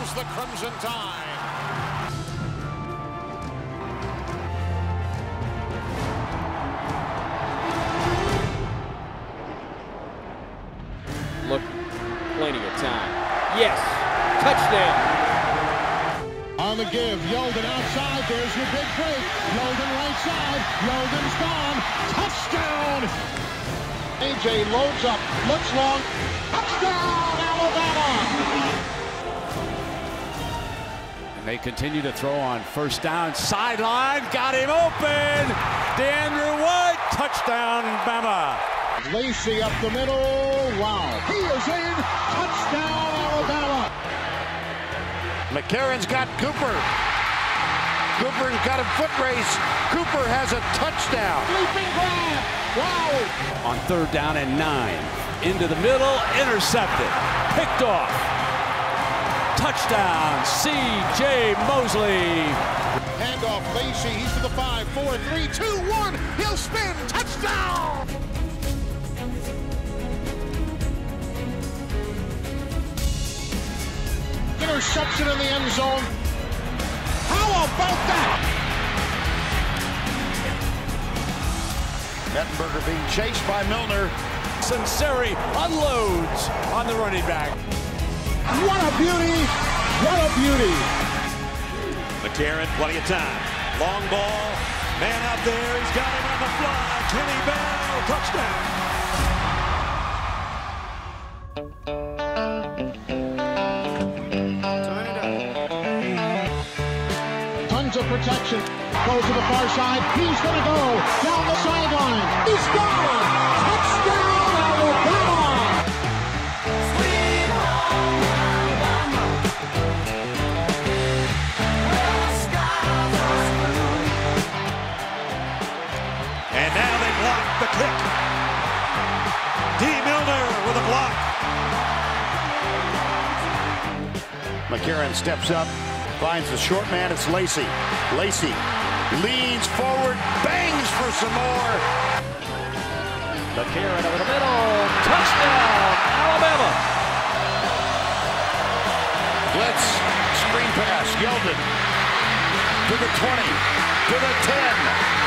is the Crimson Tide. Look, plenty of time. Yes, touchdown. On the give, Yeldon outside, there's your big break. Yeldon right side, Yeldon's gone. Touchdown! AJ loads up, looks long. Touchdown, Alabama! And they continue to throw on first down. Sideline, got him open. DeAndre White, touchdown, Bama. Lacey up the middle, wow. He is in, touchdown, Alabama! McCarron's got Cooper. Cooper's got a foot race. Cooper has a touchdown. Leaping grab, wow! On third down and 9. Into the middle, intercepted. Picked off. Touchdown, C.J. Mosley. Handoff, Lacey, he's to the 5, 4, 3, 2, 1. He'll spin, touchdown! Interception in the end zone. How about that? Mettenberger being chased by Milner. Sinceri unloads on the running back. What a beauty! What a beauty! McCarron, plenty of time. Long ball. Man out there. He's got him on the fly. Kenny Bell, touchdown. Tons of protection. Goes to the far side. He's going to go down the sideline. He's gone! Touchdown, Alabama! Sweet home Alabama, where the skies are blue. And now they block the kick. D. Milner with a block. McCarron steps up, finds the short man. It's Lacey. Lacey leans forward, bangs for some more. McCarron over the middle. Touchdown, Alabama. Blitz, screen pass, Yeldon to the 20, to the 10.